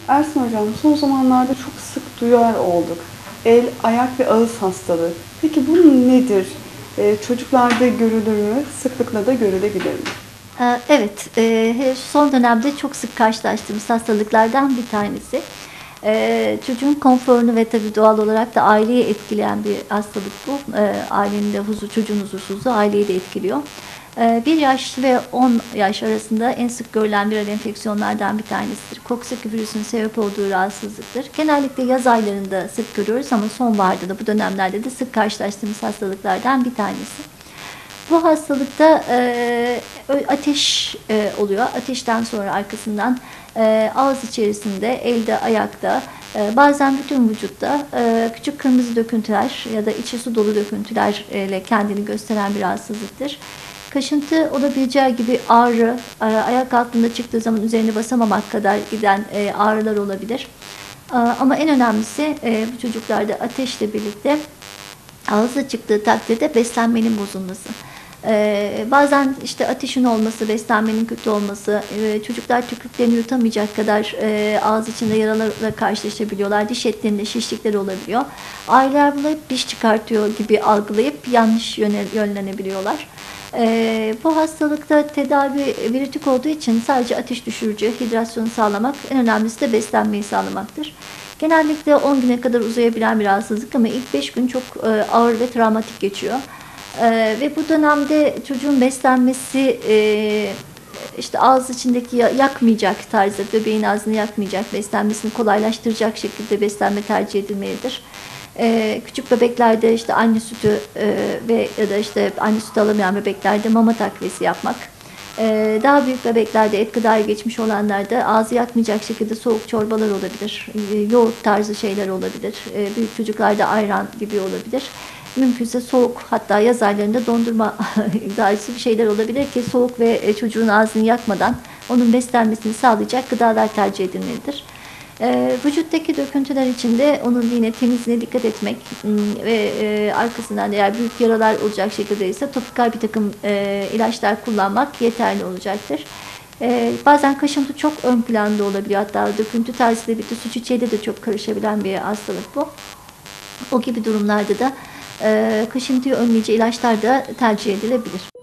Ersin Hocam, son zamanlarda çok sık duyar olduk. El, ayak ve ağız hastalığı. Peki bu nedir? Çocuklarda görülür mü? Sıklıkla da görülebilir mi? Evet, son dönemde çok sık karşılaştığımız hastalıklardan bir tanesi. Çocuğun konforunu ve tabii doğal olarak da aileyi etkileyen bir hastalık bu. Ailenin de çocuğun huzursuzluğu aileyi de etkiliyor. 1 yaş ve 10 yaş arasında en sık görülen viral enfeksiyonlardan bir tanesidir. Coxsackie virüsünün sebep olduğu rahatsızlıktır. Genellikle yaz aylarında sık görüyoruz ama sonbaharda da bu dönemlerde de sık karşılaştığımız hastalıklardan bir tanesi. Bu hastalıkta ateş oluyor. Ateşten sonra arkasından ağız içerisinde, elde, ayakta, bazen bütün vücutta küçük kırmızı döküntüler ya da içi su dolu döküntülerle kendini gösteren bir rahatsızlıktır. Kaşıntı olabileceği gibi ağrı, ayak altında çıktığı zaman üzerine basamamak kadar giden ağrılar olabilir. Ama en önemlisi bu çocuklarda ateşle birlikte ağızda çıktığı takdirde beslenmenin bozulması. Bazen işte ateşin olması, beslenmenin kötü olması, çocuklar tükürüklerini yutamayacak kadar ağız içinde yaralarla karşılaşabiliyorlar. Diş etlerinde şişlikler olabiliyor. Aileler bunu hep diş çıkartıyor gibi algılayıp yanlış yönlenebiliyorlar. Bu hastalıkta tedavi virütik olduğu için sadece ateş düşürücü, hidrasyonu sağlamak, en önemlisi de beslenmeyi sağlamaktır. Genellikle 10 güne kadar uzayabilen bir rahatsızlık ama ilk 5 gün çok ağır ve travmatik geçiyor. Ve bu dönemde çocuğun beslenmesi işte ağız içindeki yakmayacak tarzda, bebeğin ağzını yakmayacak, beslenmesini kolaylaştıracak şekilde beslenme tercih edilmelidir. Küçük bebeklerde işte anne sütü ve ya da işte anne sütü alamayan bebeklerde mama takviyesi yapmak. Daha büyük bebeklerde et gıdaya geçmiş olanlarda ağzı yakmayacak şekilde soğuk çorbalar olabilir. Yoğurt tarzı şeyler olabilir. Büyük çocuklarda ayran gibi olabilir. Mümkünse soğuk, hatta yaz aylarında dondurma tarzı bir şeyler olabilir ki soğuk ve çocuğun ağzını yakmadan onun beslenmesini sağlayacak gıdalar tercih edilmelidir. Vücuttaki döküntüler için de onun yine temizliğine dikkat etmek ve arkasından eğer büyük yaralar olacak şekilde ise topikal bir takım ilaçlar kullanmak yeterli olacaktır. Bazen kaşıntı çok ön planda olabiliyor. Hatta döküntü tarzıyla birlikte su çiçeğiyle de çok karışabilen bir hastalık bu. O gibi durumlarda da kaşıntıyı önleyici ilaçlar da tercih edilebilir.